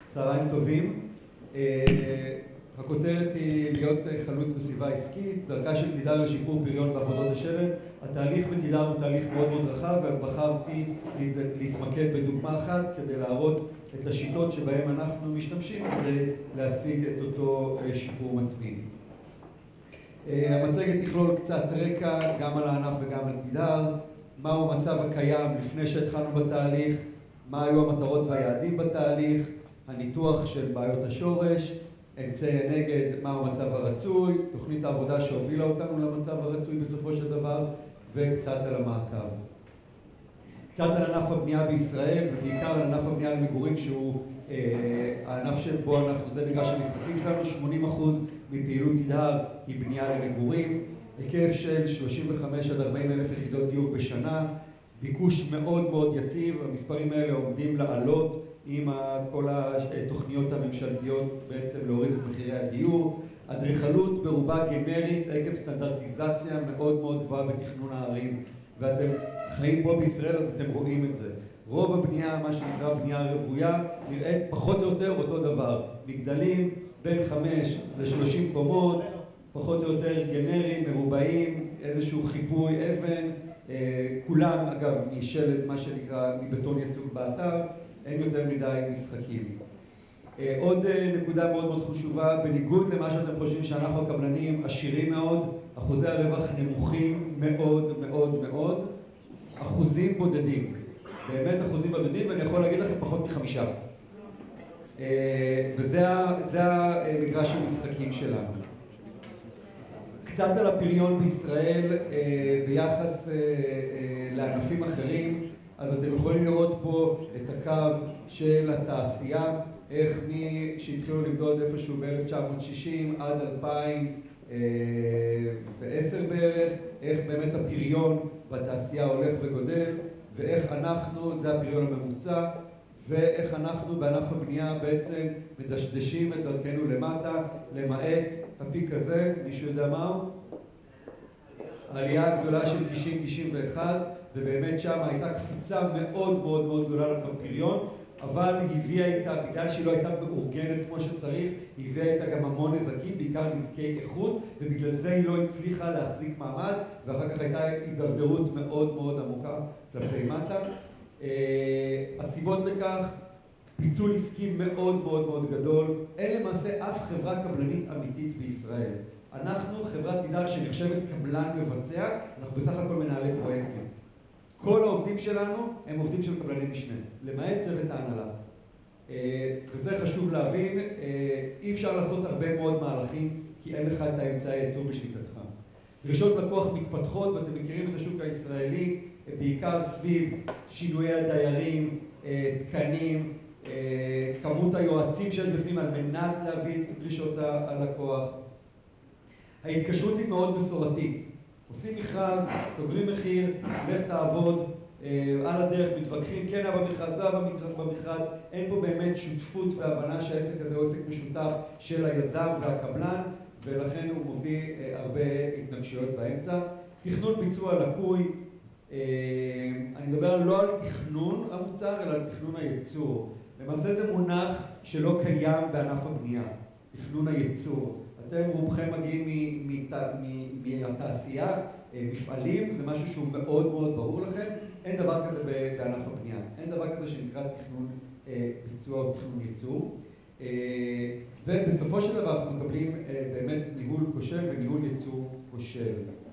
צהריים טובים. הכותרת היא להיות חלוץ בסביבה עסקית, דרכה של תידר לשיפור פריון בעבודות השלט. התהליך בתידר הוא תהליך מאוד מאוד רחב, ובחרתי להתמקד בדוגמה אחת כדי להראות את השיטות שבהן אנחנו משתמשים כדי להשיג את אותו שיפור מתמיד. המצגת תכלול קצת רקע גם על הענף וגם על תידר, מהו המצב הקיים לפני שהתחלנו בתהליך, מה היו המטרות והיעדים בתהליך, הניתוח של בעיות השורש, אמצעי נגד, מהו המצב הרצוי, תוכנית העבודה שהובילה אותנו למצב הרצוי בסופו של דבר, וקצת על המעקב. קצת על ענף הבנייה בישראל, ובעיקר על ענף הבנייה למגורים, שהוא הענף שבו אנחנו, זה מגרש המשחקים שלנו, 80% מפעילות תידר היא בנייה למגורים, היקף של 35 עד 40 אלף יחידות דיור בשנה, ביקוש מאוד מאוד יציב, המספרים האלה עומדים לעלות עם כל התוכניות הממשלתיות בעצם להוריד את מחירי הדיור, אדריכלות ברובה גנרית עקב סטנדרטיזציה מאוד מאוד גבוהה בתכנון הערים, ואתם חיים פה בישראל אז אתם רואים את זה. רוב הבנייה, מה שנקרא בנייה רוויה, נראית פחות או יותר אותו דבר, מגדלים בין 5 ל-30 קומות, פחות או יותר גנריים, מרובעים, איזשהו חיפוי אבן, כולם אגב משלד מה שנקרא מבטון יצוק באתר, אין יותר מדי משחקים. עוד נקודה מאוד מאוד חשובה, בניגוד למה שאתם חושבים שאנחנו הקבלנים עשירים מאוד, אחוזי הרווח נמוכים מאוד מאוד מאוד, אחוזים בודדים, באמת אחוזים בודדים, ואני יכול להגיד לכם פחות מ5. וזה המגרש המשחקים שלנו. קצת על הפריון בישראל ביחס לענפים אחרים, אז אתם יכולים לראות פה את הקו של התעשייה, איך שהתחילו למדוד איפשהו ב-1960 עד 2010 בערך, איך באמת הפריון בתעשייה הולך וגודל, ואיך אנחנו, זה הפריון הממוצע, ואיך אנחנו בענף הבנייה בעצם מדשדשים את דרכנו למטה, למעט הפיק הזה, מישהו יודע מהו? העלייה הגדולה של 90-91, ובאמת שם הייתה קפיצה מאוד מאוד מאוד גדולה לפריון, אבל היא הביאה איתה, בגלל שהיא לא הייתה מאורגנת כמו שצריך, היא הביאה איתה גם המון נזקים, בעיקר נזקי איכות, ובגלל זה היא לא הצליחה להחזיק מעמד, ואחר כך הייתה הידרדרות מאוד מאוד עמוקה כלפי מטה. הסיבות לכך, פיצול עסקי מאוד מאוד מאוד גדול, אין למעשה אף חברה קבלנית אמיתית בישראל. אנחנו חברת תידר שנחשבת קבלן מבצע, אנחנו בסך הכל מנהלי פרויקטים. כל העובדים שלנו הם עובדים של קבלני משנה, למעט צוות ההנהלה. וזה חשוב להבין, אי אפשר לעשות הרבה מאוד מהלכים, כי אין לך את האמצעי הייצור בשליטתך. דרישות לקוח מתפתחות, ואתם מכירים את השוק הישראלי, בעיקר סביב שינויי הדיירים, תקנים, כמות היועצים שיש בפנים על מנת להביא את דרישות הלקוח. ההתקשרות היא מאוד מסורתית. עושים מכרז, סוגרים מחיר, לך תעבוד, על הדרך מתווכחים, כן היה במכרז, לא היה במכרז, אין פה באמת שותפות והבנה שהעסק הזה הוא עסק משותף של היזם והקבלן, ולכן הוא מביא הרבה התנגשויות באמצע. תכנון ביצוע לקוי, אני מדבר לא על תכנון המוצר, אלא על תכנון הייצור. למעשה זה מונח שלא קיים בענף הבנייה, תכנון הייצור. אתם רובכם מגיעים מהתעשייה, מפעלים, זה משהו שהוא מאוד מאוד ברור לכם. אין דבר כזה בענף הבנייה, אין דבר כזה שנקרא תכנון ביצוע או תכנון ייצור. ובסופו של דבר אנחנו מקבלים באמת ניהול כושל וניהול ייצור כושל.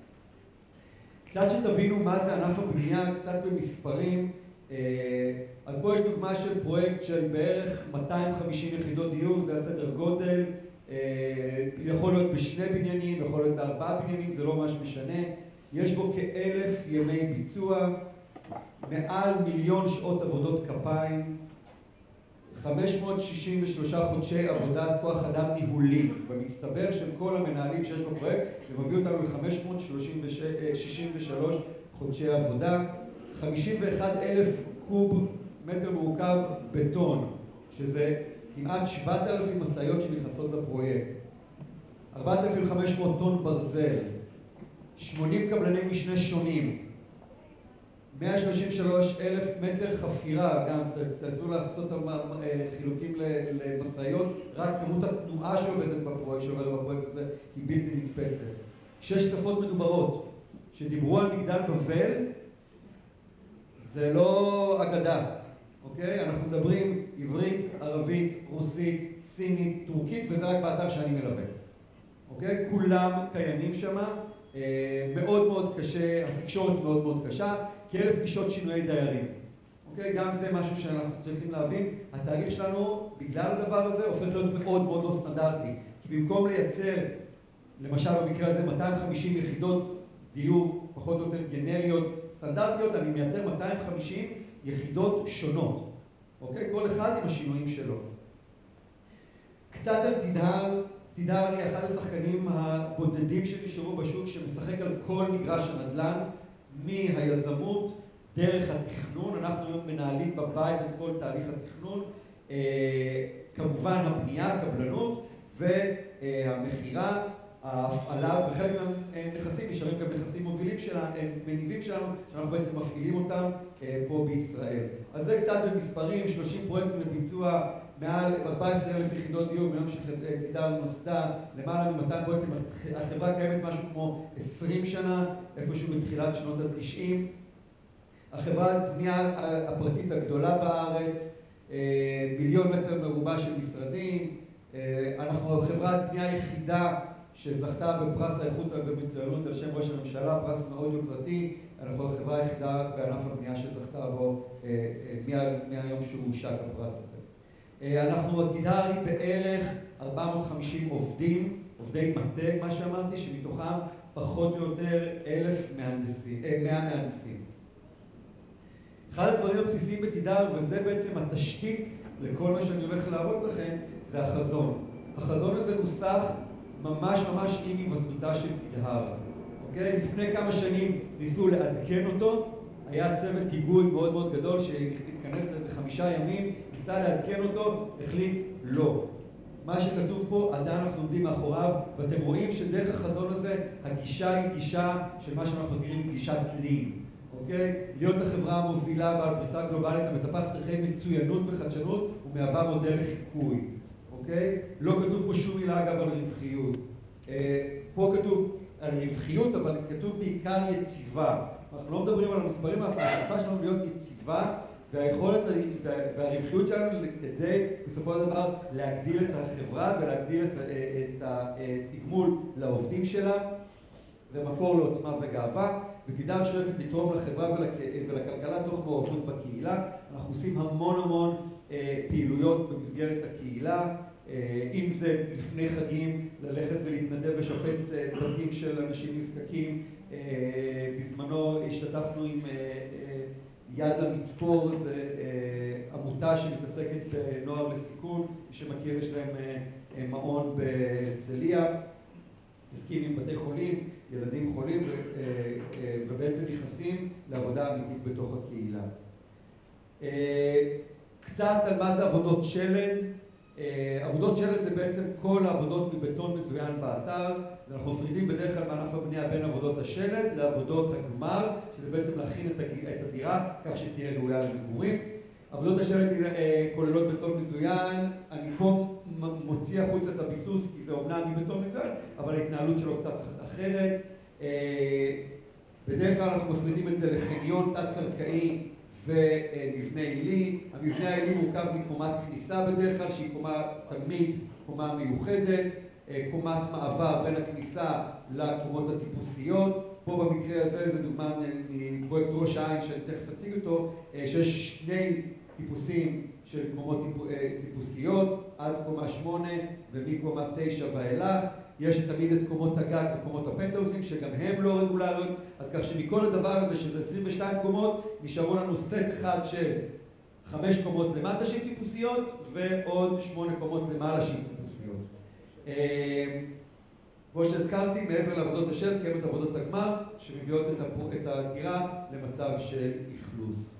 קצת שתבינו מה זה ענף הבנייה, קצת במספרים, אז פה יש דוגמה של פרויקט של בערך 250 יחידות דיור, זה הסדר גודל, יכול להיות בשני בניינים, יכול להיות ב4 בניינים, זה לא ממש משנה. יש בו כ1,000 ימי ביצוע, מעל 1,000,000 שעות עבודות כפיים, 563 חודשי עבודת כוח אדם ניהולי, במצטבר של כל המנהלים שיש בפרויקט, זה מביא אותנו ל-563 חודשי עבודה, 51,000 קוב מטר מרוכב בטון, שזה כמעט 7,000 משאיות שנכנסות לפרויקט, 4,500 טון ברזל, 80 קבלני משנה שונים, 133,000 מטר חפירה, גם תעשו לעשות חילוקים למשאיות, רק כמות התנועה שעובדת בפרויקט הזה היא בלתי נתפסת. 6 שפות מדוברות, שדיברו על מגדל בבל, זה לא אגדה, אוקיי? אנחנו מדברים עברית, ערבית, רוסית, סינית, טורקית, וזה רק באתר שאני מלווה. אוקיי? כולם קיימים שם, מאוד מאוד קשה, התקשורת מאוד מאוד קשה, כ1,000 פגישות שינויי דיירים. אוקיי? גם זה משהו שאנחנו צריכים להבין. התהליך שלנו, בגלל הדבר הזה, הופך להיות מאוד מאוד לא סטנדרטי. כי במקום לייצר, למשל במקרה הזה, 250 יחידות דיור, פחות או יותר גנריות, סטנדרטיות, אני מייצר 250 יחידות שונות. אוקיי? כל אחד עם השינויים שלו. קצת על תדהר. תדהר היא אחד השחקנים הבודדים שנשארו בשוק, שמשחק על כל מגרש הנדל"ן, מהיזמות, דרך התכנון. אנחנו היום מנהלים בבית את כל תהליך התכנון, כמובן הבנייה, הקבלנות והמחירה, ההפעלה, וחלק מהנכסים נשארים גם נכסים מובילים שלנו, מניבים שלנו, שאנחנו בעצם מפעילים אותם פה בישראל. אז זה קצת במספרים, 30 פרויקטים בביצוע, מעל 14,000 יחידות דיור מיום שתדהר נוסדה, למעלה מ200 פרויקטים. החברה קיימת משהו כמו 20 שנה, איפשהו בתחילת שנות ה-90. החברת בנייה הפרטית הגדולה בארץ, 1,000,000 מטר מרובע של משרדים. אנחנו חברת בנייה היחידה שזכתה בפרס האיכות והמצוינות על שם ראש הממשלה, פרס מאוד יוקרתי. אנחנו החברה היחידה בענף הבנייה שזכתה בו מהיום שהושק הפרס הזה. אנחנו תדהר היא בערך 450 עובדים, עובדי מטה, מה שאמרתי, שמתוכם פחות או יותר 100 מהנדסים. אחד הדברים הבסיסיים בתדהר, וזה בעצם התשתית לכל מה שאני הולך להראות לכם, זה החזון. החזון הזה נוסח ממש עם היווסדותה של תדהר. אוקיי? לפני כמה שנים ניסו לעדכן אותו, היה צוות היגוי מאוד מאוד גדול שהתכנס לזה 5 ימים, ניסה לעדכן אותו, החליט לא. מה שכתוב פה, עדיין אנחנו עומדים מאחוריו, ואתם רואים שדרך החזון הזה, הגישה היא גישה של מה שאנחנו מכירים גישת לין. אוקיי? להיות החברה המובילה בעל פריסה גלובלית המטפחת ערכי מצוינות וחדשנות ומהווה מודל לחיקוי. אוקיי? לא כתוב פה שום מילה אגב על רווחיות. פה כתוב על רווחיות, אבל כתוב בעיקר יציבה. אנחנו לא מדברים על המספרים, אבל השאיפה שלנו להיות יציבה, והיכולת והרווחיות שלנו כדי בסופו של דבר להגדיל את החברה ולהגדיל את התגמול לעובדים שלה, ומקור לעוצמה וגאווה. ותדהר שואפת לתרום לחברה ולכלכלה תוך מעורבות בקהילה. אנחנו עושים המון פעילויות במסגרת הקהילה, אם זה לפני חגים, ללכת ולהתנדב ושפץ בתים של אנשים נזקקים. בזמנו השתתפנו עם יד למצפור, זו עמותה שמתעסקת בנוער בסיכון, מי שמכיר יש להם מעון בהרצליה, מתעסקים עם בתי חולים, ילדים חולים, ובעצם נכנסים לעבודה אמיתית בתוך הקהילה. קצת על מה זה עבודות שלד. עבודות שלד זה בעצם כל העבודות מבטון מזוין באתר, ואנחנו מפרידים בדרך כלל בענף הבנייה בין עבודות השלד לעבודות הגמר, שזה בעצם להכין את הדירה כך שתהיה ראויה למגורים. עבודות השלד כוללות בטון מזוין. אני פה מוציא החוצה את הביסוס כי זה אומנם מבטון מזוין, אבל ההתנהלות שלו קצת אחרת. בדרך כלל אנחנו מפרידים את זה לחניון תת-קרקעי ומבנה עילי. המבנה העילי מורכב מקומת כניסה בדרך כלל, שהיא תמיד קומה מיוחדת, קומת מעבר בין הכניסה לקומות הטיפוסיות. פה במקרה הזה, זו דוגמה מפרויקט ראש העין שאני תכף אציג אותו, שיש 2 טיפוסים של קומות טיפוסיות, עד קומה 8 ומקומה 9 ואילך. יש תמיד את קומות הגג וקומות הפנטהאוזים, שגם הם לא רגולריות, אז כך שמכל הדבר הזה, שזה 22 קומות, נשארו לנו סט אחד של 5 קומות למטה שהיא טיפוסיות, ועוד 8 קומות למעלה שהיא טיפוסיות. כמו שהזכרתי, מעבר לעבודות השלד, קיימת עבודות הגמר, שמביאות את הדירה למצב של אכלוס.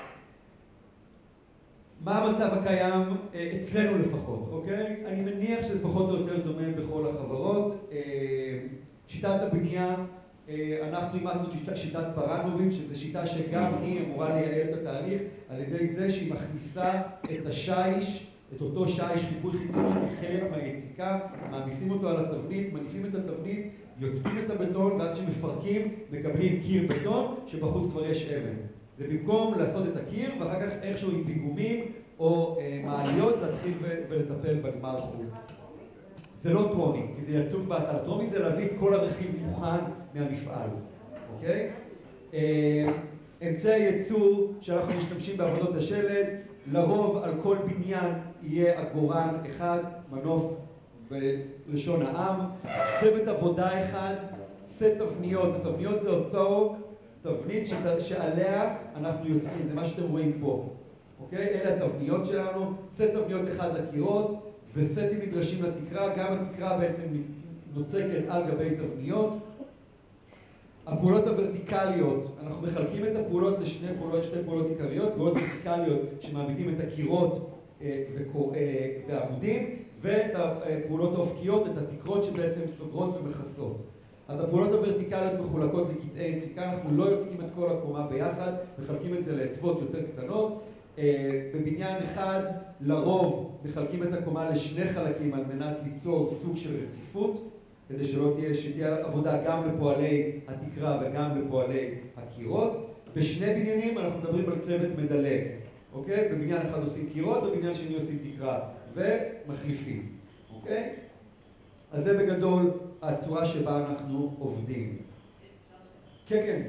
מה המצב הקיים אצלנו לפחות, אוקיי? אני מניח שזה פחות או יותר דומה בכל החברות. שיטת הבנייה אנחנו אימצנו שיטת פרנוביץ', שזו שיטה שגם היא אמורה לייעל את התהליך על ידי זה שהיא מכניסה את השיש, את אותו שיש חיפוי חיצוני כחלק מהיציקה, מעמיסים אותו על התבנית, מניפים את התבנית, יוצקים את הבטון, ואז כשמפרקים מקבלים קיר בטון שבחוץ כבר יש אבן. זה במקום לעשות את הקיר ואחר כך איכשהו עם פיגומים או מעליות להתחיל ולטפל בגמר חוץ. זה לא טרומי, כי זה יצוק באתר. טרומי זה להביא את כל הרכיב מוכן מהמפעל, אוקיי? אמצעי ייצור שאנחנו משתמשים בעבודות השלד, לרוב על כל בניין יהיה עגורן אחד, מנוף בלשון העם, צוות עבודה אחד, סט תבניות. התבניות זה אותו תבנית שעליה אנחנו יוצאים, זה מה שאתם רואים פה, אוקיי? אלה התבניות שלנו, סט תבניות אחד לקירות, וסטים נדרשים לתקרה, גם התקרה בעצם נוצקת על גבי תבניות. הפעולות הוורטיקליות, אנחנו מחלקים את הפעולות לשתי פעולות עיקריות, פעולות ורטיקליות שמעמידים את הקירות והעמודים, ואת הפעולות האופקיות, את התקרות שבעצם סוגרות ומכסות. אז הפעולות הוורטיקליות מחולקות לקטעי יציקה, אנחנו לא יוצקים את כל הקומה ביחד, מחלקים את זה לאצוות יותר קטנות. בבניין אחד לרוב מחלקים את הקומה לשני חלקים על מנת ליצור סוג של רציפות, כדי שתהיה עבודה גם לפועלי התקרה וגם לפועלי הקירות. בשני בניינים אנחנו מדברים על צוות מדלג, אוקיי? בבניין אחד עושים קירות, בבניין שני עושים תקרה ומחליפים, אוקיי? אז זה בגדול הצורה שבה אנחנו עובדים. כן, כן.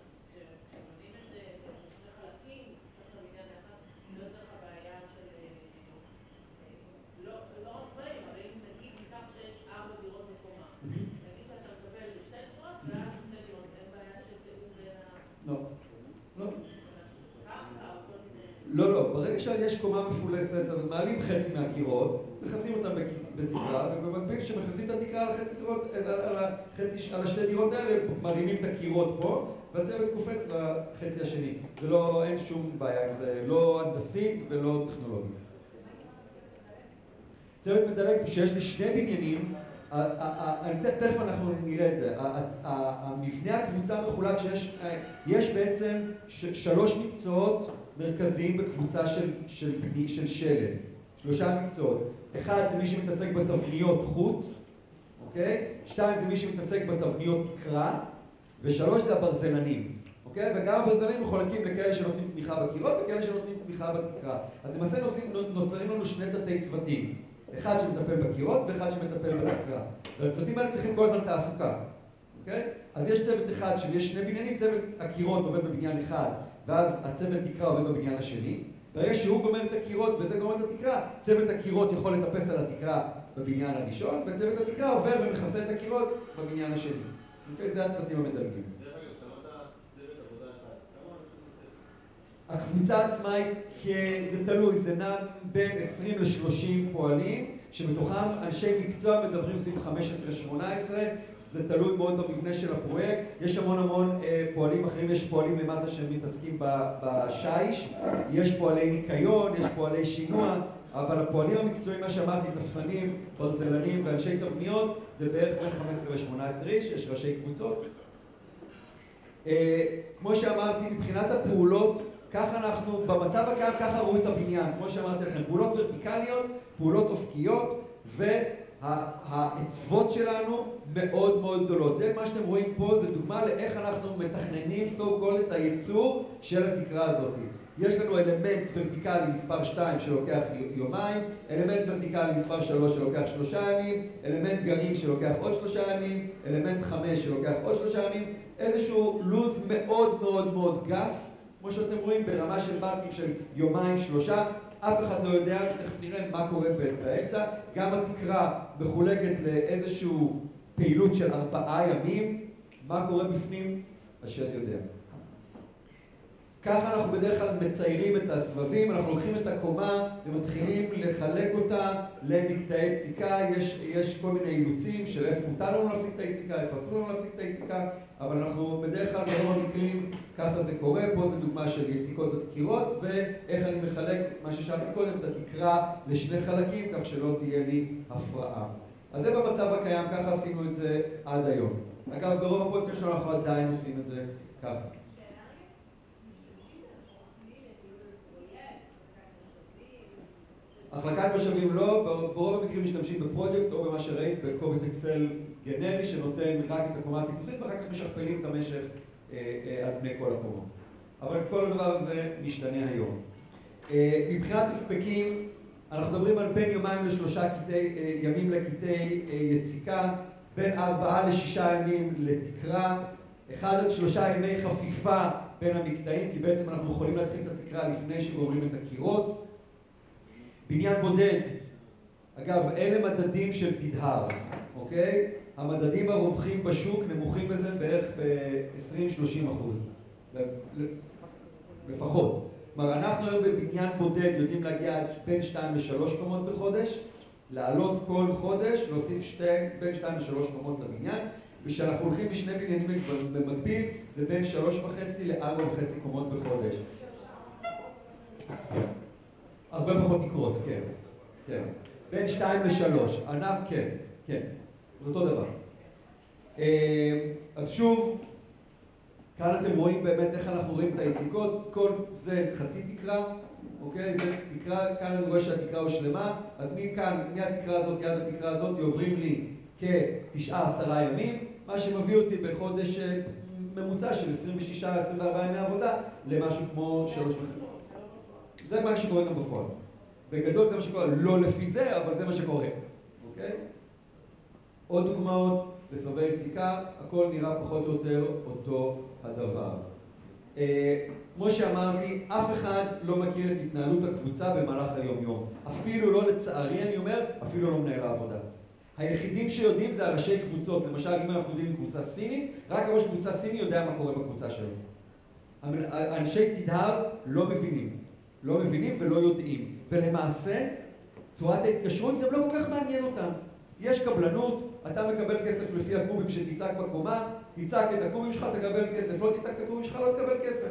לא, ברגע שיש קומה מפולסת, אז מעלים חצי מהקירות, מכסים אותם בתקרה, ובמקביל כשמכסים את התקרה על השתי דירות האלה, מרימים את הקירות פה, והצוות קופץ לחצי השני. זה לא, אין שום בעיה, זה לא הנדסית ולא טכנולוגית. צוות מדלג, שיש לי שני בניינים, תכף אנחנו נראה את זה, המבנה הקבוצה מחולק שיש בעצם 3 מקצועות מרכזיים בקבוצה של שלד, 3 מקצועות. 1 זה מי שמתעסק בתבניות חוץ, אוקיי? 2 זה מי שמתעסק בתבניות תקרה, ו3 זה הברזלנים, אוקיי? וגם הברזלנים מחולקים לכאלה שנותנים תמיכה בקירות וכאלה שנותנים תמיכה בתקרה. אז למעשה נוצרים לנו 2 תתי צוותים, אחד שמטפל בקירות ואחד שמטפל בתקרה. והצוותים האלה צריכים כל הזמן תעסוקה, אוקיי? אז יש צוות אחד שיש 2 בניינים, צוות הקירות עובד בבניין אחד, ואז הצוות תקרה עובד בבניין השני. ברגע שהוא גומר את הקירות וזה גומר את התקרה, צוות הקירות יכול לטפס על התקרה בבניין הראשון, וצוות התקרה עובר ומכסה את הקירות בבניין השני. אוקיי? זה הצוותים המדלגים. הקבוצה עצמה זה תלוי, זה נע בין 20 ל-30 פועלים, שמתוכם אנשי מקצוע מדברים סביב 15-18, זה תלוי מאוד במבנה של הפרויקט. יש המון פועלים אחרים, יש פועלים למטה שמתעסקים בשיש, יש פועלי ניקיון, יש פועלי שינוע, אבל הפועלים המקצועיים, מה שאמרתי, תפסנים, ברזלנים ואנשי תבניות, זה בערך בין 15 ל-18 איש, יש ראשי קבוצות. כמו שאמרתי, מבחינת הפעולות, ככה אנחנו, במצב הקיים, ככה ראו את הבניין. כמו שאמרתי לכם, פעולות ורטיקליות, פעולות אופקיות, והאצוות שלנו מאוד מאוד גדולות. זה מה שאתם רואים פה, זה דוגמה לאיך אנחנו מתכננים so called את הייצור של התקרה הזאת. יש לנו אלמנט ורטיקלי מספר 2 שלוקח יומיים, אלמנט ורטיקלי מספר 3 שלוקח 3 ימים, אלמנט גרעין שלוקח עוד 3 ימים, אלמנט 5 שלוקח עוד 3 ימים, איזשהו לוז מאוד מאוד מאוד גס, כמו שאתם רואים, ברמה של בנקים של יומיים 3, אף אחד לא יודע, תכף נראה מה קורה באמצע. גם התקרה מחולקת לאיזשהו פעילות של 4 ימים, מה קורה בפנים, השד יודע. ככה אנחנו בדרך כלל מציירים את הסבבים, אנחנו לוקחים את הקומה ומתחילים לחלק אותה למקטעי יציקה. יש כל מיני אילוצים של איפה מותר לנו להפסיק את היציקה, איפה אסור לנו להפסיק את היציקה, אבל אנחנו בדרך כלל ברוב המקרים ככה זה קורה. פה זו דוגמה של יציקות התקירות, ואיך אני מחלק, מה ששאלתי קודם, את התקרה לשני חלקים, כך שלא תהיה לי הפרעה. אז זה במצב הקיים, ככה עשינו את זה עד היום. אגב, ברוב הפרויקטים שלנו אנחנו עדיין עושים את זה ככה. החלקת משאבים לא, ברוב המקרים משתמשים בפרויקט או במה שראית בקובץ אקסל גנרי שנותן רק את הקומה הטיפוסית ואחר כך משכפלים את המשך על פני כל הקומות. אבל כל הדבר הזה משתנה היום. מבחינת הספקים, אנחנו מדברים על בין יומיים לשלושה ימים לקטעי יציקה, בין 4 ל6 ימים לתקרה, 1 עד 3 ימי חפיפה בין המקטעים, כי בעצם אנחנו יכולים להתחיל את התקרה לפני שגומרים את הקירות. בניין בודד, אגב, אלה מדדים של תדהר, אוקיי? המדדים הרווחים בשוק נמוכים בזה בערך ב-20-30%, לפחות. כלומר, אנחנו היום בבניין בודד יודעים להגיע בין 2 ל3 קומות בחודש, לעלות כל חודש, להוסיף בין 2 ל3 קומות לבניין, ושאנחנו הולכים בשני בניינים במקביל, זה בין 3.5 ל4.5 קומות בחודש. הרבה פחות תקרות, כן, כן. בין 2 ל3, ענק, כן, כן, זה אותו דבר. אז שוב, כאן אתם רואים באמת איך אנחנו רואים את היציקות, כל זה חצי תקרה, אוקיי? זה תקרה, כאן אני רואה שהתקרה הוא שלמה, אז מכאן, מהתקרה הזאת, יד התקרה הזאת, עוברים לי כ9-10 ימים, מה שמביא אותי בחודש ממוצע של 26-24 ימי עבודה, למשהו כמו 3 וחצי. זה מה שקורה גם בפועל. בגדול זה מה שקורה, לא לפי זה, אבל זה מה שקורה. אוקיי? עוד דוגמאות לסובבי יציקה, הכל נראה פחות או יותר אותו הדבר. כמו שאמרתי, אף אחד לא מכיר את התנהלות הקבוצה במהלך היום-יום. אפילו לא, לצערי אני אומר, אפילו לא מנהל העבודה. היחידים שיודעים זה הראשי קבוצות. למשל, אם אנחנו יודעים קבוצה סינית, רק ראש קבוצה סיני יודע מה קורה בקבוצה שלנו. אנשי תדהר לא מבינים. לא מבינים ולא יודעים. ולמעשה, צורת ההתקשרות גם לא כל כך מעניין אותם. יש קבלנות, אתה מקבל כסף לפי הקובים שתצעק בקומה, תצעק את הקובים שלך, תקבל כסף, לא תצעק את הקובים שלך, לא תקבל כסף.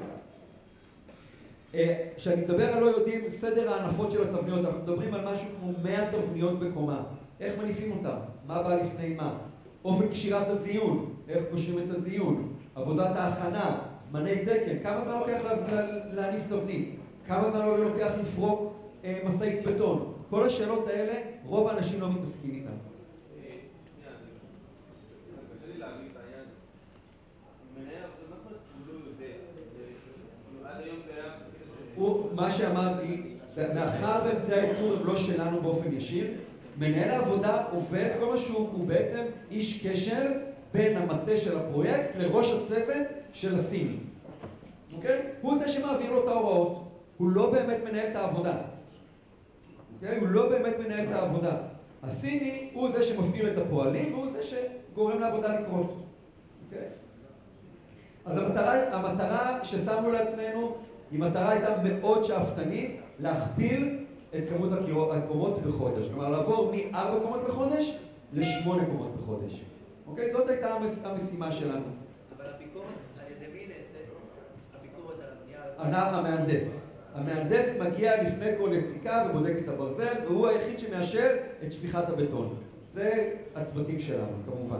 כשאני מדבר על לא יודעים, סדר הענפות של התבניות, אנחנו מדברים על משהו כמו 100 תבניות בקומה. איך מניפים אותם? מה בא לפני מה? אופן קשירת הזיון, איך קושרים את הזיון? עבודת ההכנה, זמני תקן, כמה זמן לוקח להניף תבנית? כמה זמן לא לוקח לפרוק משאית בטון? כל השאלות האלה, רוב האנשים לא מתעסקים איתן. שנייה, קשה לי להגיד את העניין. מנהל עבודה, הוא לא יודע. עד היום זה היה... מה שאמרתי, מאחר ואמצעי הייצור הם לא שלנו באופן ישיר, מנהל העבודה עובד, כל מה שהוא בעצם איש קשר בין המטה של הפרויקט לראש הצוות של הסיני. אוקיי? הוא זה שמעביר לו את ההוראות. הוא לא באמת מנהל את העבודה. אוקיי? הוא לא באמת מנהל את העבודה. הסיני הוא זה שמפעיל את הפועלים, והוא זה שגורם לעבודה לקרות. אוקיי? אז המטרה ששמנו לעצמנו, היא מטרה הייתה מאוד שאפתנית, להכפיל את כמות הקומות בחודש. כלומר, לעבור מ4 קומות לחודש ל8 קומות בחודש. אוקיי? זאת הייתה המשימה שלנו. אבל הביקורת, על ידי מי נעשית? הביקורת על הבנייה... המהנדס. המהנדס מגיע לפני כל יציקה ובודק את הברזל, והוא היחיד שמאשר את שפיכת הבטון. זה הצוותים שלנו, כמובן.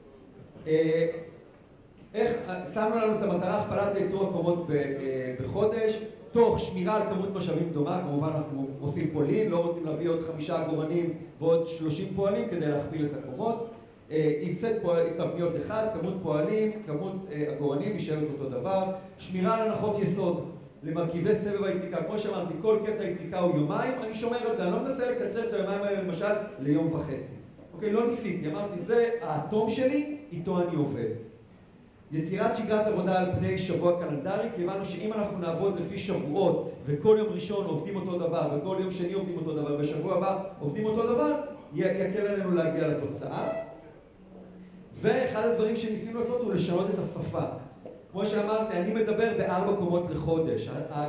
שמנו לנו את המטרה הכפלת ייצור הקומות בחודש, תוך שמירה על כמות משאבים דומה. כמובן אנחנו עושים פולין, לא רוצים להביא עוד 5 עגורנים ועוד 30 פועלים כדי להכפיל את הקומות. עם סט תבניות אחד, כמות פועלים, כמות עגורנים נשארת אותו דבר. שמירה על הנחות יסוד למרכיבי סבב היציקה. כמו שאמרתי, כל קטע יציקה הוא יומיים, אני שומר על זה, אני לא מנסה לקצר את היומיים האלה למשל ליום וחצי. אוקיי, לא ניסיתי, אמרתי, זה האטום שלי, איתו אני עובד. יצירת שגרת עבודה על פני שבוע קלנדרי, כי הבנו שאם אנחנו נעבוד לפי שבועות, וכל יום ראשון עובדים אותו דבר, וכל יום שני עובדים אותו דבר, בשבוע הבא עובדים אותו דבר, יקל עלינו להגיע לתוצאה. ואחד הדברים שניסינו לעשות הוא לשנות את השפה. כמו שאמרתי, אני מדבר ב4 קומות לחודש.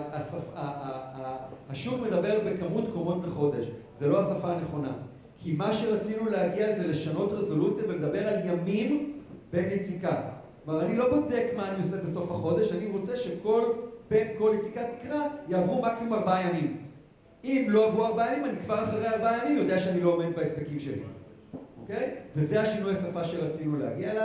השוק מדבר בכמות קומות לחודש. זה לא השפה הנכונה. כי מה שרצינו להגיע זה לשנות רזולוציה ולדבר על ימים בין יציקה. כלומר, אני לא בודק מה אני עושה בסוף החודש, אני רוצה בין כל יציקה תקרה יעברו מקסימום 4 ימים. אם לא עברו 4 ימים, אני כבר אחרי 4 ימים יודע שאני לא עומד בהספקים שלי. אוקיי? וזה השינוי השפה שרצינו להגיע אליו.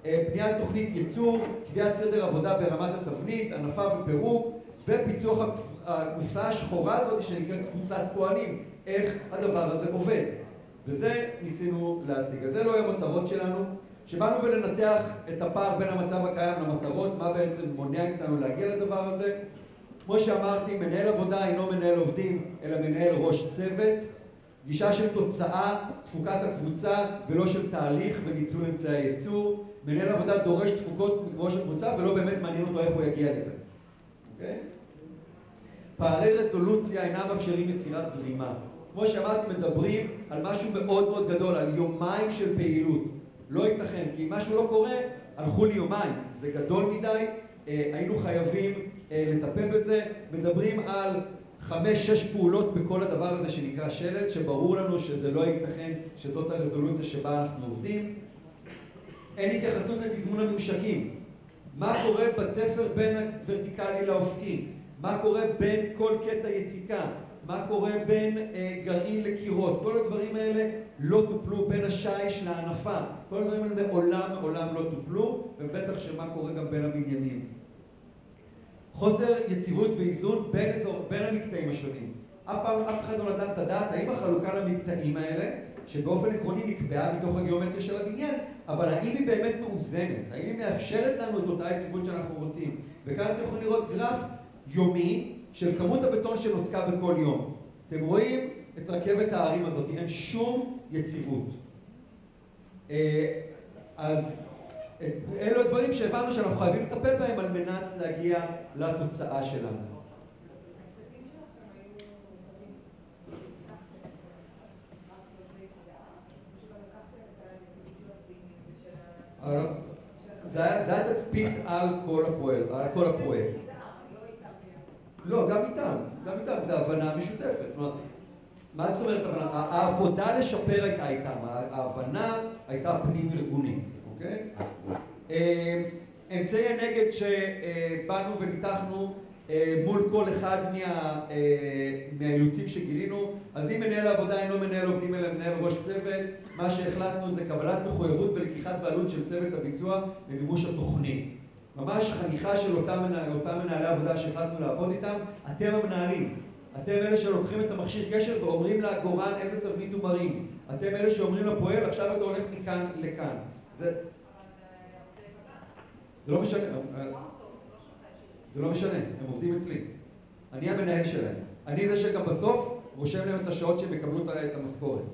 בניית תוכנית ייצור, קביעת סדר עבודה ברמת התבנית, הנפה ופירוק, ופיצוח הקופסה השחורה הזאת שנקראת קבוצת פועלים, איך הדבר הזה עובד. וזה ניסינו להשיג. אז זה לא היו המטרות שלנו, שבאנו ולנתח את הפער בין המצב הקיים למטרות, מה בעצם מונע איתנו להגיע לדבר הזה. כמו שאמרתי, מנהל עבודה אינו מנהל עובדים, אלא מנהל ראש צוות, גישה של תוצאה, תפוקת הקבוצה, ולא של תהליך וניצול אמצעי הייצור. מנהל עבודה דורש תפוקות מראש הקבוצה, ולא באמת מעניין אותו איך הוא יגיע לזה. אוקיי? פערי רזולוציה אינם מאפשרים יצירת זרימה. כמו שאמרתי, מדברים על משהו מאוד מאוד גדול, על יומיים של פעילות. לא ייתכן, כי אם משהו לא קורה, הלכו לי יומיים. זה גדול מדי, היינו חייבים לטפל בזה. מדברים על 5-6 פעולות בכל הדבר הזה שנקרא שלט, שברור לנו שזה לא ייתכן, שזאת הרזולוציה שבה אנחנו עובדים. אין התייחסות לתזמון הממשקים. מה קורה בתפר בין הוורטיקלי לאופקי? מה קורה בין כל קטע יציקה? מה קורה בין גרעין לקירות? כל הדברים האלה לא טופלו, בין השיש לענפה. כל הדברים האלה מעולם לא טופלו, ובטח שמה קורה גם בין הבניינים. חוסר יציבות ואיזון בין המקטעים השונים. אף אחד לא נתן את הדעת האם החלוקה למקטעים האלה, שבאופן עקרוני נקבעה מתוך הגיאומטריה של הבניין, אבל האם היא באמת מאוזנת? האם היא מאפשרת לנו את אותה יציבות שאנחנו רוצים? וכאן אתם יכולים לראות גרף יומי של כמות הבטון שנוצקה בכל יום. אתם רואים את רכבת הערים הזאת, אין שום יציבות. אז אלו הדברים שהבנו שאנחנו חייבים לטפל בהם על מנת להגיע לתוצאה שלנו. זה התצפית על כל הפרויקט. לא, גם איתם, זה הבנה משותפת. מה זאת אומרת הבנה? העבודה לשפר הייתה איתם, ההבנה הייתה פנים ארגונית, אוקיי? אמצעי הנגד שבאנו וניתחנו מול כל אחד מהאילוצים שגילינו, אז אם מנהל העבודה אינו מנהל עובדים אלא מנהל ראש צוות, מה שהחלטנו זה קבלת מחויבות ולקיחת בעלות של צוות הביצוע למימוש התוכנית. ממש חניכה של אותם מנהלי עבודה שהחלטנו לעבוד איתם, אתם המנהלים. אתם אלה שלוקחים את המכשיר קשר ואומרים לעגורן איזה תבנית הוא מרים. אתם אלה שאומרים לפועל, עכשיו אתה הולך מכאן לכאן. זה לא משנה. זה לא משנה, הם עובדים אצלי. אני המנהל שלהם. אני זה שגם בסוף רושם להם את השעות שהם יקבלו את המשכורת.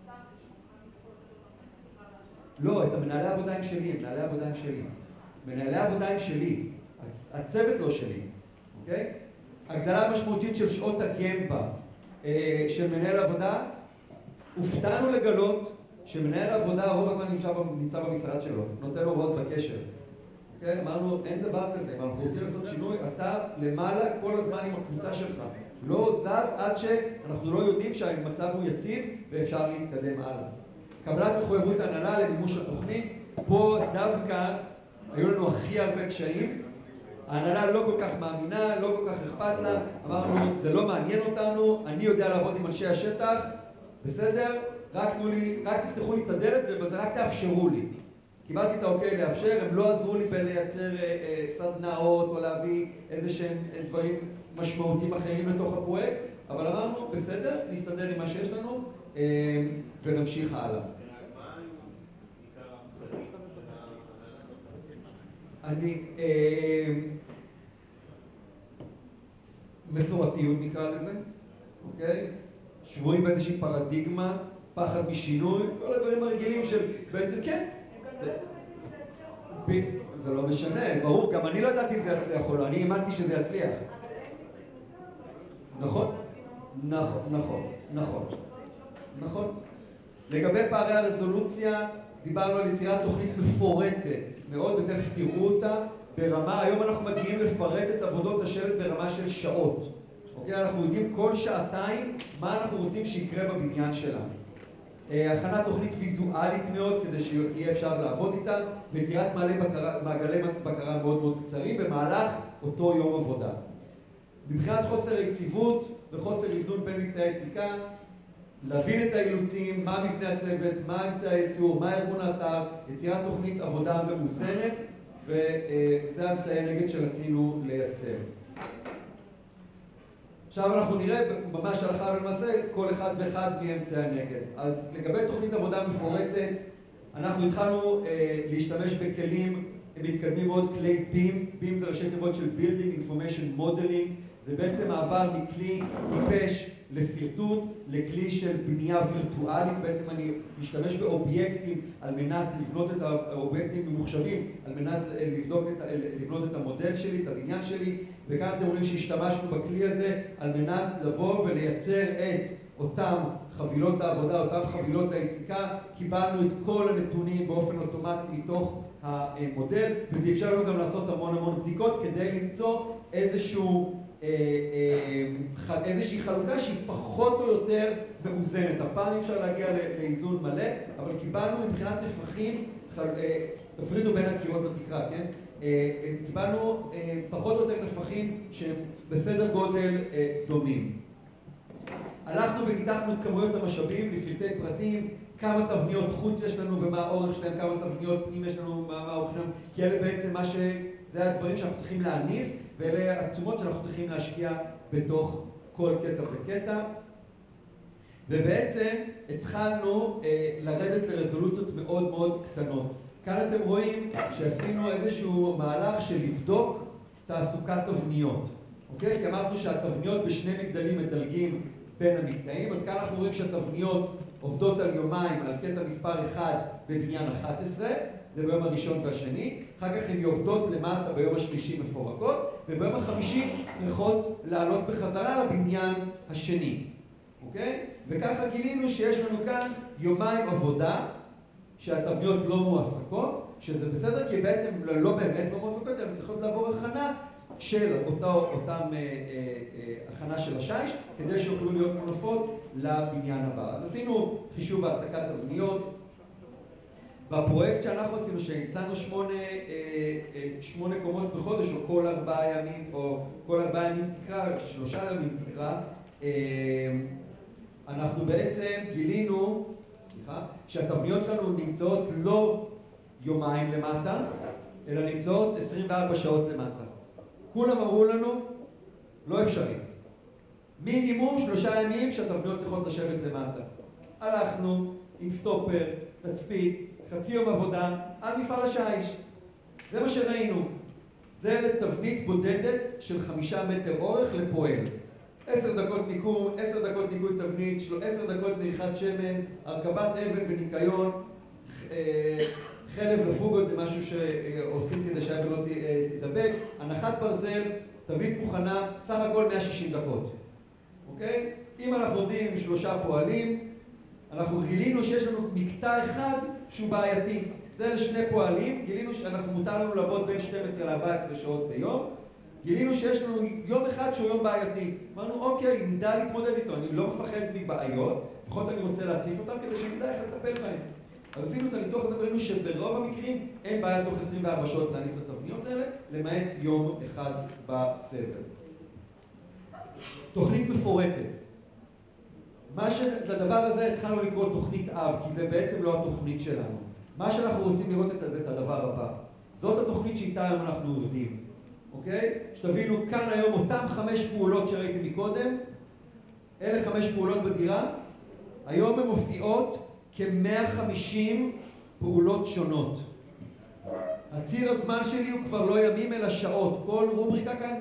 לא, את המנהלי העבודה הם שלי, מנהלי העבודה הם שלי. מנהלי העבודה הם שלי, הצוות לא שלי, אוקיי? הגדלה משמעותית של שעות הגמבה של מנהל עבודה, הופתענו לגלות שמנהל העבודה רוב הזמן נמצא במשרד שלו, נותן הוראות בקשר. אוקיי? אמרנו, אין דבר כזה, אם אנחנו רוצים לעשות שינוי, אתה למעלה כל הזמן עם הקבוצה שלך. לא זז עד שאנחנו לא יודעים שהמצב הוא יציב ואפשר להתקדם הלאה. קבלת מחויבות הנהלה למימוש התוכנית, פה דווקא היו לנו הכי הרבה קשיים. ההנהלה לא כל כך מאמינה, לא כל כך אכפת לה. אמרנו, זה לא מעניין אותנו, אני יודע לעבוד עם אנשי השטח, בסדר? רק תפתחו לי את הדלת ורק תאפשרו לי. קיבלתי את האוקיי לאפשר, הם לא עזרו לי בלייצר סדנאות או להביא איזה שהם דברים משמעותיים אחרים לתוך הפרויקט, אבל אמרנו, בסדר, נסתדר עם מה שיש לנו ונמשיך הלאה. מסורתיות נקרא לזה, אוקיי? שבויים באיזושהי פרדיגמה, פחד משינוי, כל הדברים הרגילים של בעצם כן. זה לא משנה, ברור, גם אני לא ידעתי אם זה יצליח או לא, אני האמנתי שזה יצליח. נכון? נכון. לגבי פערי הרזולוציה, דיברנו על יצירת תוכנית מפורטת מאוד, ותכף תראו אותה ברמה, היום אנחנו מגיעים לפרט את עבודות השלט ברמה של שעות. אוקיי? אנחנו יודעים כל שעתיים מה אנחנו רוצים שיקרה בבניין שלנו. הכנת תוכנית ויזואלית מאוד כדי שיהיה אפשר לעבוד איתה, ויצירת מעגלי בקרה מאוד מאוד קצרים במהלך אותו יום עבודה. מבחינת חוסר יציבות וחוסר איזון בין מקטעי יציקה, להבין את האילוצים, מה מבנה הצוות, מה אמצעי הייצור, מה ארגון האתר, יצירת תוכנית עבודה ממוסדת, וזה האמצעי נגד שרצינו לייצר. עכשיו אנחנו נראה ממש הלכה ולמעשה כל אחד ואחד מאמצעי הנגד. אז לגבי תוכנית עבודה מפורטת, אנחנו התחלנו להשתמש בכלים מתקדמים מאוד, כלי BIM. BIM זה ראשי תיבות של Building Information Modeling. זה בעצם מעבר מכלי טיפש לסרטוט, לכלי של בנייה וירטואלית. בעצם אני משתמש באובייקטים על מנת לבנות את האובייקטים ממוחשבים, על מנת לבנות את המודל שלי, את הבניין שלי. וכאן אתם רואים שהשתמשנו בכלי הזה על מנת לבוא ולייצר את אותם חבילות העבודה, אותם חבילות היציקה. קיבלנו את כל הנתונים באופן אוטומטי מתוך המודל, וזה אפשר לנו גם לעשות המון בדיקות כדי למצוא איזושהי חלוקה שהיא פחות או יותר מאוזנת. אף פעם אי אפשר להגיע לאיזון מלא, אבל קיבלנו מבחינת נפחים, תפרידו בין הקירות לתקרה, כן? קיבלנו פחות או יותר נפחים שהם בסדר גודל דומים. הלכנו וניתחנו את כמויות המשאבים לפרטי פרטים, כמה תבניות חוץ יש לנו ומה האורך שלהם, כמה תבניות פנים יש לנו ומה האורך שלהם, כי אלה בעצם זה הדברים שאנחנו צריכים להניף, ואלה עצומות שאנחנו צריכים להשקיע בתוך כל קטע וקטע. ובעצם התחלנו לרדת לרזולוציות מאוד קטנות. כאן אתם רואים שעשינו איזשהו מהלך של לבדוק תעסוקת תבניות. אוקיי? כי אמרנו שהתבניות בשני מגדלים מדלגים בין המקטעים, אז כאן אנחנו רואים שהתבניות עובדות על יומיים, על קטע מספר 1 בבניין 11, זה ביום הראשון והשני, אחר כך הן יורדות למטה ביום השלישי מפורקות, וביום החמישי צריכות לעלות בחזרה לבניין השני. אוקיי? וככה גילינו שיש לנו כאן יומיים עבודה, שהתבניות לא מועסקות, שזה בסדר, כי בעצם לא באמת לא מועסקות, הן צריכות לעבור הכנה של אותם הכנה של השיש, כדי שיוכלו להיות מונפות לבניין הבא. אז עשינו חישוב העסקת תבניות. בפרויקט שאנחנו עשינו, שהצענו 8 קומות בחודש, או כל 4 ימים, או כל 4 ימים תקרא, 3 ימים תקרא, אנחנו בעצם גילינו, שהתבניות שלנו נמצאות לא יומיים למטה, אלא נמצאות 24 שעות למטה. כולם אמרו לנו, לא אפשרי. מינימום 3 ימים שהתבניות צריכות לשבת למטה. הלכנו עם סטופר, תצפית, חצי יום עבודה, על מפעל השיש. זה מה שראינו. זה לתבנית בודדת של 5 מטר אורך לפועל. 10 דקות מיקום, 10 דקות ניקוי תבנית, 10 דקות מריחת שמן, הרכבת אבן וניקיון, חלב לפוגות זה משהו שעושים כדי שהאבן לא תדבק, הנחת ברזל, תבנית מוכנה, סך הכל 160 דקות. אוקיי? אם אנחנו עובדים עם 3 פועלים, אנחנו גילינו שיש לנו מקטע אחד שהוא בעייתי. זה לשני פועלים, גילינו שאנחנו מותר לנו לעבוד בין 12 ל-14 שעות ביום, גילינו שיש לנו יום אחד שהוא יום בעייתי. אמרנו, אוקיי, נדע להתמודד איתו, אני לא מפחד מבעיות, לפחות אני רוצה להציף אותם כדי שנדע איך לטפל בהם. אז עשינו את הניתוח הזה, וראינו שברוב המקרים אין בעיה תוך 24 שעות להניף את התבניות האלה, למעט יום אחד בסבב. תוכנית מפורטת. לדבר הזה התחלנו לקרוא תוכנית אב, כי זה בעצם לא התוכנית שלנו. מה שאנחנו רוצים לראות זה את הדבר הבא. זאת התוכנית שאיתה היום אנחנו עובדים. אוקיי? שתבינו, כאן היום אותם 5 פעולות שראיתי מקודם, אלה 5 פעולות בדירה, היום הן מופיעות כ-150 פעולות שונות. הציר הזמן שלי הוא כבר לא ימים אלא שעות. כל רובריקה כאן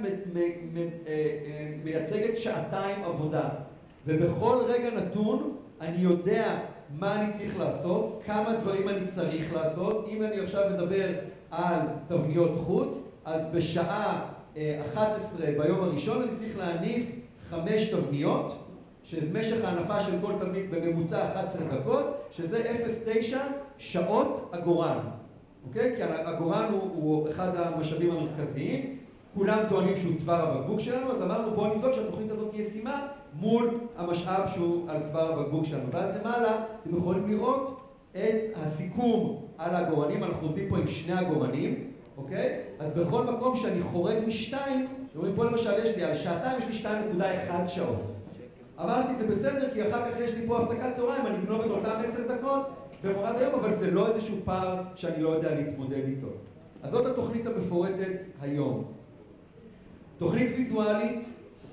מייצגת 2 עבודה. ובכל רגע נתון אני יודע מה אני צריך לעשות, כמה דברים אני צריך לעשות. אם אני עכשיו מדבר על תבניות חוץ, אז בשעה 11 ביום הראשון אני צריך להניף 5 תבניות, שמשך ההנפה של כל תבנית בממוצע 11 דקות, שזה 0.9 שעות הגורן. אוקיי? כי הגורן הוא אחד המשאבים המרכזיים, כולם טוענים שהוא צוואר הבקבוק שלנו, אז אמרנו בואו נבדוק שהתוכנית הזאת היא ישימה מול המשאב שהוא על צוואר הבקבוק שלנו. ואז למעלה אתם יכולים לראות את הסיכום על הגורנים, אנחנו עובדים פה עם 2 הגורנים, אוקיי? אז בכל מקום שאני חורג מ2, שאומרים פה למשל יש לי על שעתיים יש לי 2.1 שעות. אמרתי, זה בסדר, כי אחר כך יש לי פה הפסקת צהריים, אני אגנוב את אותם 10 דקות במורד היום, אבל זה לא איזשהו פער שאני לא יודע להתמודד איתו. אז זאת התוכנית המפורטת היום. תוכנית ויזואלית,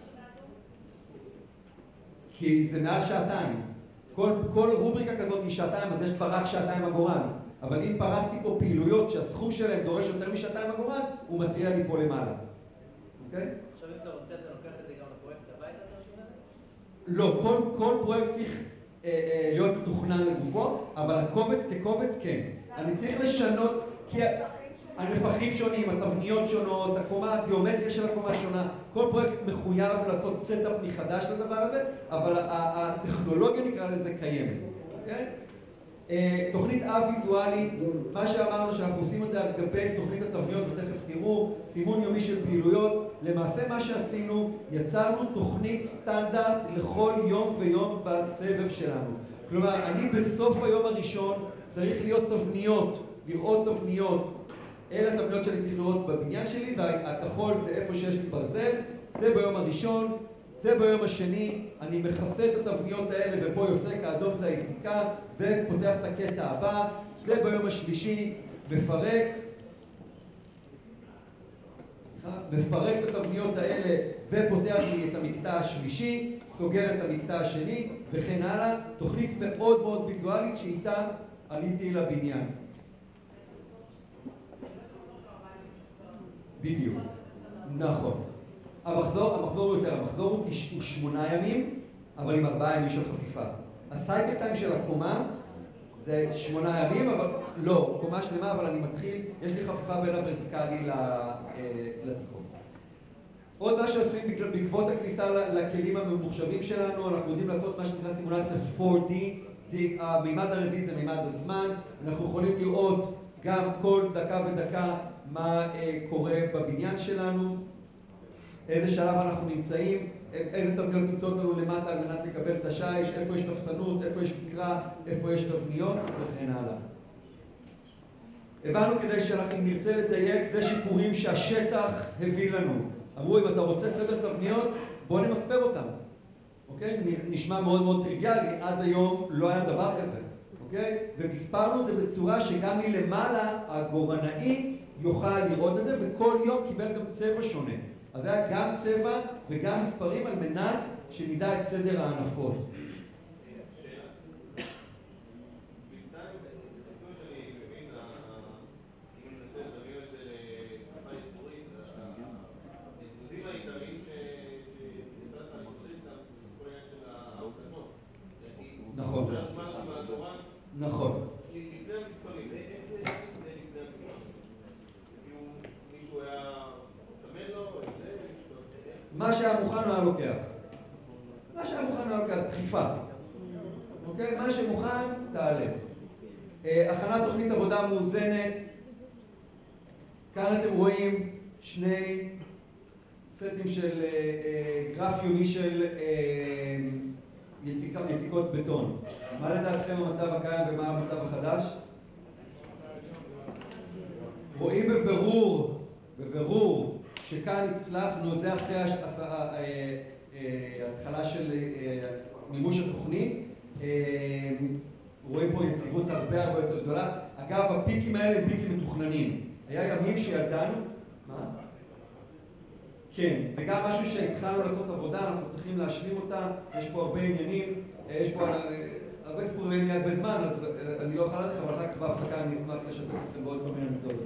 כי זה מעל שעתיים. כל רובריקה כזאת היא שעתיים, אז יש בה רק שעתיים עגורן. אבל אם פרסתי פה פעילויות שהסכום שלהם דורש יותר משעתיים עגורן, הוא מטריע לי פה למעלה. אוקיי? עכשיו אם אתה רוצה, אתה לוקח את זה גם לפרויקט הביתה, אתה לא, כל פרויקט צריך להיות מתוכנן לגופו, אבל הקובץ כקובץ כן. אני צריך לשנות, כי הנפחים שונים, התבניות שונות, הקומה, הגיאומטריה של הקומה שונה. כל פרויקט מחויב לעשות סטאפ מחדש לדבר הזה, אבל הטכנולוגיה נקרא לזה קיימת. אוקיי? תוכנית אב-ויזואלית, מה שאמרנו שאנחנו עושים את זה על גבי תוכנית התבניות, ותכף תראו, סימון יומי של פעילויות. למעשה מה שעשינו, יצרנו תוכנית סטנדרט לכל יום ויום בסבב שלנו. כלומר, אני בסוף היום הראשון צריך להיות תבניות, לראות תבניות. אלה התבניות שאני צריך לראות בבניין שלי, והכחול זה איפה שיש לי ברזל, זה ביום הראשון. זה ביום השני, אני מכסה את התבניות האלה ופה יוצא כאדום זה היציקה ופותח את הקטע הבא. זה ביום השלישי, מפרק את התבניות האלה ופותח לי את המקטע השלישי, סוגר את המקטע השני וכן הלאה. תוכנית מאוד מאוד ויזואלית שאיתה עליתי לבניין. בדיוק, נכון. המחזור הוא יותר, המחזור הוא 8 ימים, אבל עם 4 ימים של חפיפה. הסייקל טיים של הקומה זה 8 ימים, אבל לא, קומה שלמה, אבל אני מתחיל, יש לי חפיפה בין הוורטיקלי לתיקון. עוד מה שעושים בעקבות הכניסה לכלים הממוחשבים שלנו, אנחנו יודעים לעשות מה שנקרא סימולציה 4D, המימד הרביעי זה מימד הזמן, אנחנו יכולים לראות גם כל דקה ודקה מה קורה בבניין שלנו, איזה שלב אנחנו נמצאים, איזה תבניות נמצאות לנו למטה על מנת לקבל את השיש, איפה יש תפסנות, איפה יש תקרה, איפה יש תבניות וכן הלאה. הבנו כדי שאנחנו נרצה לדייק, זה שיפורים שהשטח הביא לנו. אמרו, אם אתה רוצה סדר תבניות, בוא נמספר אותם. אוקיי? נשמע מאוד מאוד טריוויאלי, עד היום לא היה דבר כזה. אוקיי? ומספרנו את זה בצורה שגם מלמעלה הגורנאי יוכל לראות את זה, וכל יום קיבל גם צבע שונה. אז זה היה גם צבע וגם מספרים על מנת שנדע את סדר ההנפות. נכון. נכון. מה שהיה מוכן הוא היה לוקח. מה שהיה מוכן הוא היה לוקח, דחיפה. אוקיי? מה שמוכן, תעלה. הכנת תוכנית עבודה מאוזנת. כאן אתם רואים 2 סטים של גרף יומי של יציקות בטון. מה לדעתכם המצב הקיים ומה המצב החדש? רואים בבירור שכאן הצלחנו, זה אחרי ההתחלה של מימוש התוכנית, רואים פה יציבות הרבה יותר גדולה. אגב, הפיקים האלה הם פיקים מתוכננים. היה ימים שידענו, מה? כן, זה גם משהו שהתחלנו לעשות עבודה, אנחנו צריכים להשלים אותה, יש פה הרבה עניינים, יש פה הרבה סיפורים לי הרבה זמן, אז אני לא אוכל לכם, אבל אחר כך בהפסקה אני אשמח לשתף אתכם בעוד כל מיני נקודות.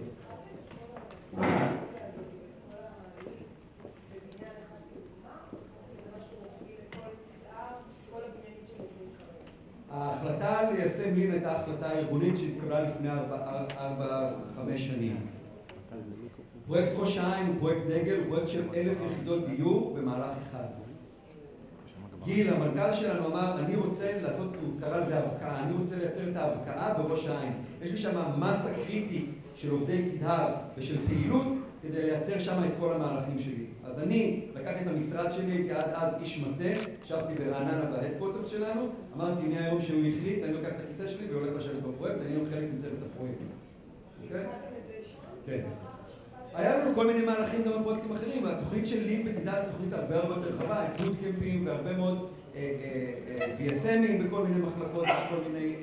ההחלטה ליישם לין הייתה החלטה ארגונית שהתקבלה לפני 4-5 שנים. פרויקט ראש העין הוא פרויקט דגל, הוא פרויקט של 1,000 יחידות דיור במהלך אחד. גיל, המנכ"ל שלנו אמר, אני רוצה לעשות, הוא קרא לזה הבקעה, אני רוצה לייצר את ההבקעה בראש העין. יש לי שם מסה קריטית של עובדי כדהר ושל פעילות כדי לייצר שם את כל המהלכים שלי. אז אני לקחתי את המשרד שלי, הייתי עד אז איש מטה, ישבתי ברעננה בהדקוורטרס שלנו, אמרתי, הנה היום שהוא החליט, אני לוקח את הכיסא שלי והולך לשבת בפרויקט, אני היום חלק מצוות הפרויקט. אוקיי? כן. היה לנו כל מיני מהלכים גם בפרויקטים אחרים. התוכנית של לין בתדע היא תוכנית הרבה יותר רחבה, עם בוטקמפים והרבה מאוד VSMים בכל מיני מחלקות, בכל מיני...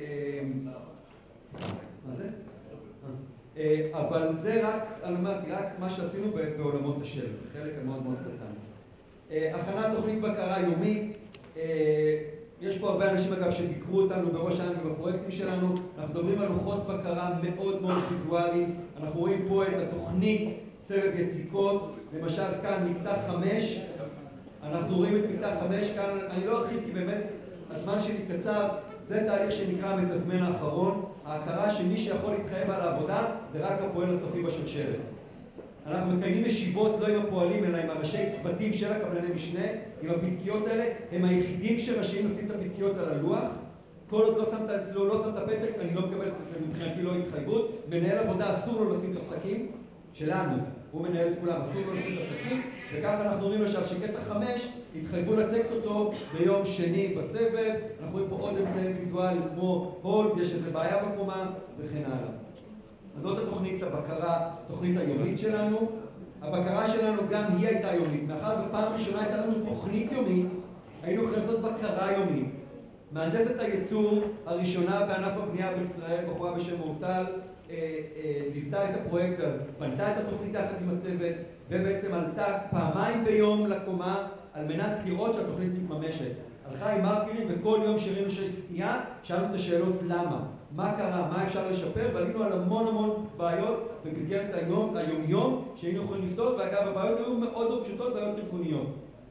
מה זה? אבל זה רק מה שעשינו בעולמות השל, חלק מאוד מאוד קטן. הכנת תוכנית בקרה יומית, יש פה הרבה אנשים אגב שביקרו אותנו בראש העין ובפרויקטים שלנו, אנחנו מדברים על לוחות בקרה מאוד מאוד ויזואליים, אנחנו רואים פה את התוכנית סבב יציקות, למשל כאן מקטע 5, אנחנו רואים את מקטע 5, כאן אני לא ארחיב כי באמת הזמן שלי קצר, זה תהליך שנקרא מתזמן האחרון, ההכרה שמי שיכול להתחייב על העבודה זה רק הפועל הסופי בשרשרת. אנחנו מקיימים ישיבות לא עם הפועלים אלא עם הראשי צוותים של הקבלני משנה, עם הפתקיות האלה, הם היחידים שרשאים לשים את הפתקיות על הלוח, כל עוד לא שמת פתק, אני לא מקבל את זה, מבחינתי לא התחייבות, מנהל עבודה אסור לו לשים את הפתקים שלנו, הוא מנהל את כולם, אסור לו לשים את הפתקים, וככה אנחנו רואים עכשיו שקטע 5 התחייבו לצקת אותו ביום שני בסבב, אנחנו רואים פה עוד אמצעים ויזואליים כמו הולד, יש איזה בעיה בקומה וכן הלאה. אז זאת התוכנית הבקרה, תוכנית היומית שלנו. הבקרה שלנו גם היא הייתה יומית. מאחר ופעם ראשונה הייתה לנו תוכנית יומית, היינו יכולים לעשות בקרה יומית. מהנדסת הייצור הראשונה בענף הבנייה בישראל, בחורה בשם אורטל, ליוותה את הפרויקט הזה, בנתה את התוכנית יחד עם הצוות, ובעצם עלתה פעמיים ביום לקומה על מנת לראות שהתוכנית מתממשת. הלכה עם מרקרים וכל יום שראינו שיש סטייה, שאלנו את השאלות למה, מה קרה, מה אפשר לשפר, ועלינו על המון בעיות במסגרת היום-יום שהיינו יכולים לפתור, ואגב הבעיות היו מאוד פשוטות, בעיות ארגוניות.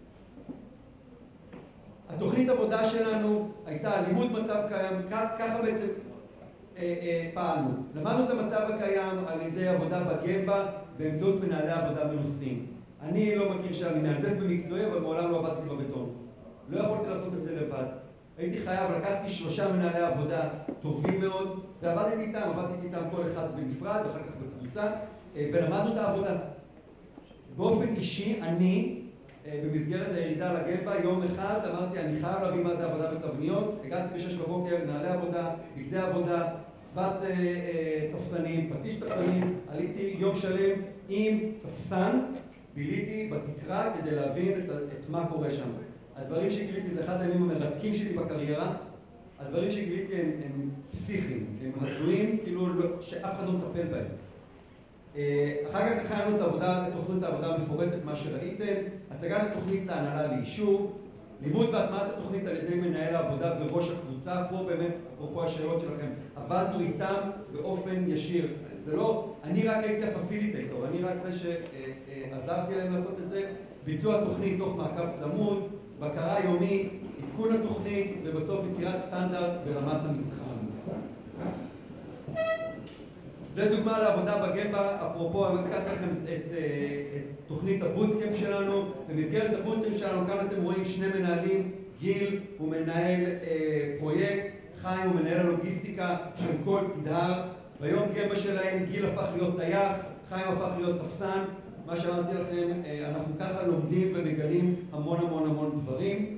התוכנית עבודה שלנו הייתה לימוד מצב קיים, ככה בעצם פעלנו. למדנו את המצב הקיים על ידי עבודה בגמבה באמצעות מנהלי עבודה מנוסים. אני לא מכיר שאני מהנדס במקצועי, אבל מעולם לא עבדתי בבטון. לא יכולתי לעשות את זה לבד. הייתי חייב, לקחתי 3 מנהלי עבודה טובים מאוד, ועבדתי איתם כל אחד בנפרד, ואחר כך בקבוצה, ולמדנו את העבודה. באופן אישי, אני, במסגרת הירידה לגמבה, יום אחד אמרתי, אני חייב להבין מה זה עבודה בתבניות, הגעתי ב-6 בבוקר, מנהלי עבודה, בגדי עבודה, צוות תפסנים, פטיש תפסנים, עליתי יום שלם עם תפסן, ביליתי בתקרה כדי להבין את מה קורה שם. הדברים שגיליתי זה אחד הימים המרתקים שלי בקריירה, הדברים שגיליתי הם פסיכיים, הם הזויים, כאילו שאף אחד לא מטפל בהם. אחר כך הכנו את תוכנית העבודה המפורטת, מה שראיתם, הצגת התוכנית להנהלה לאישור, לימוד והטמעת התוכנית על ידי מנהל העבודה וראש הקבוצה, פה באמת, אפרופו השאלות שלכם, עבדנו איתם באופן ישיר. זה לא, אני רק הייתי הפסיליטטור, אני רק זה שעזרתי להם לעשות את זה, ביצוע תוכנית תוך מעקב צמוד, בקרה יומית, עדכון התוכנית, ובסוף יצירת סטנדרט ברמת המתחם. זה דוגמה לעבודה בגמבה, אפרופו, אני הזכרתי לכם את תוכנית הבוטקאמפ שלנו. במסגרת הבוטקאמפ שלנו, כאן אתם רואים 2 מנהלים, גיל הוא מנהל פרויקט, חיים הוא מנהל הלוגיסטיקה של כל תדהר. ביום גמבה שלהם גיל הפך להיות טייח, חיים הפך להיות תפסן. מה שאמרתי לכם, אנחנו ככה לומדים ומגלים המון דברים.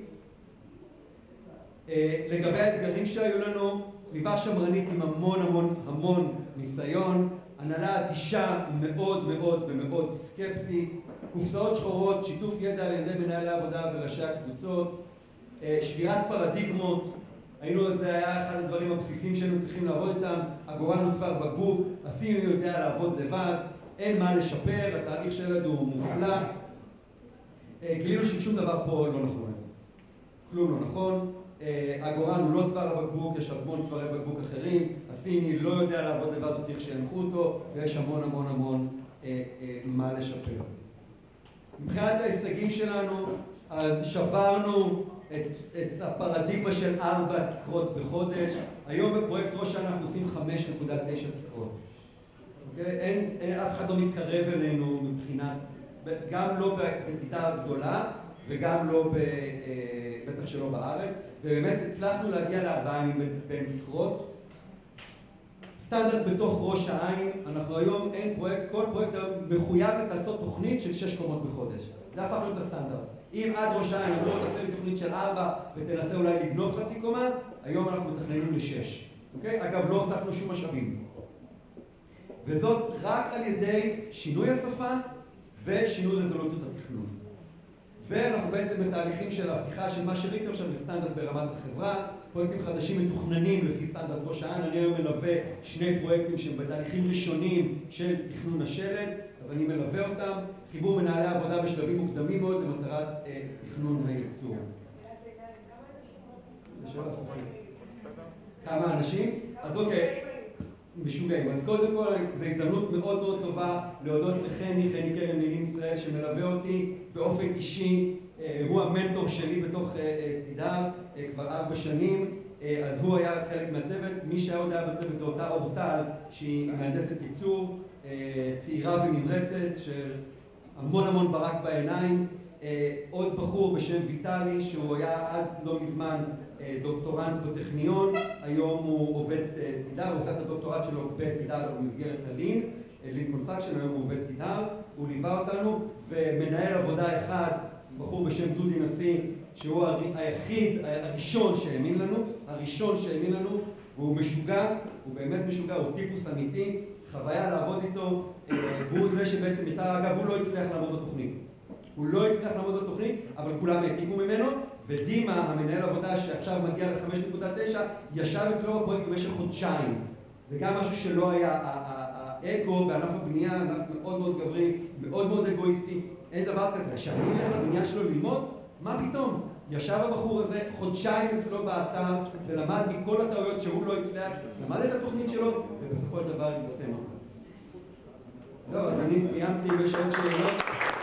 לגבי האתגרים שהיו לנו, סביבה שמרנית עם המון ניסיון, הנהלה אדישה מאוד סקפטית, קופסאות שחורות, שיתוף ידע על ידי מנהלי העבודה וראשי הקבוצות, שבירת פרדיגמות, זה היה אחד הדברים הבסיסיים שהיינו צריכים לעבוד איתם, הגורל הוא צוואר בקבוק, הסימי יודע לעבוד לבד, אין מה לשפר, התהליך שלנו הוא מופלא, גילינו ששום דבר פה לא נכון, כלום לא נכון, הגורל הוא לא צוואר הבקבוק, יש המון צווארי בקבוק אחרים, הסיני לא יודע לעבוד לבד, הוא צריך שינחו אותו, ויש המון מה לשפר. מבחינת ההישגים שלנו, אז שברנו את הפרדיגמה של 4 תקרות בחודש, היום בפרויקט ראש השנה אנחנו עושים 5.9 תקרות. אף אחד לא מתקרב אלינו מבחינת, גם לא בתיתה גדולה וגם לא בטח שלא בארץ, ובאמת הצלחנו להגיע ל4 ימים בין תקרות. סטנדרט בתוך ראש העין, אנחנו היום אין פרויקט, כל פרויקט היום מחויב לעשות תוכנית של 6 קומות בחודש. זה הפך להיות הסטנדרט. אם עד ראש העין אמרו תעשה לי תוכנית של 4 ותנסה אולי לגנוב חצי קומה, היום אנחנו מתכננים ל6. אגב, לא הוספנו שום משאבים. וזאת רק על ידי שינוי השפה ושינוי רזולוציות התכנון. ואנחנו בעצם בתהליכים של ההפיכה של מה שראיתם עכשיו בסטנדרט ברמת החברה, פרויקטים חדשים מתוכננים לפי סטנדרט ראש העין. אני היום מלווה שני פרויקטים שהם בתהליכים ראשונים של תכנון השלד, אז אני מלווה אותם, חיבור מנהלי עבודה בשלבים מוקדמים מאוד למטרת תכנון הייצור. כמה אנשים? אז אוקיי, משוגעים. אז קודם כל, זו הזדמנות מאוד מאוד טובה להודות לחני קרן מילים ישראל שמלווה אותי באופן אישי. הוא המנטור שלי בתוך תידר כבר 4 שנים, אז הוא היה חלק מהצוות. מי שעוד היה בצוות זה אותה אורטל, שהיא מהנדסת ייצור, צעירה ונמרצת, שהמון ברק בעיניים. עוד בחור בשם ויטלי, שהוא היה עד לא מזמן דוקטורנט בטכניון, היום הוא עובד תידר, הוא עושה את הדוקטורט שלו בתידר במסגרת הלין קונסטרקשן, היום הוא עובד תידר, הוא ליווה אותנו, ומנהל עבודה אחד, בחור בשם דודי נשיא, שהוא היחיד, הראשון שהאמין לנו, והוא משוגע, הוא באמת משוגע, הוא טיפוס אמיתי, חוויה לעבוד איתו, והוא זה שבעצם יצא, אגב, הוא לא הצליח לעמוד בתוכנית, אבל כולם העתיקו ממנו, ודימה, המנהל עבודה שעכשיו מגיע ל-5.9, ישב אצלו בפרויקט במשך חודשיים. זה גם משהו שלא היה, האגו בענף הבנייה, ענף מאוד מאוד גברי, מאוד מאוד אגואיסטי, אין דבר כזה. שאני אלך לבנייה שלו ללמוד, מה פתאום? ישב הבחור הזה חודשיים אצלו באתר, ולמד מכל הטעויות שהוא לא הצליח, למד את התוכנית שלו, ובסופו של דבר יישם אותה. טוב, אז אני סיימתי, ויש עוד שאלות.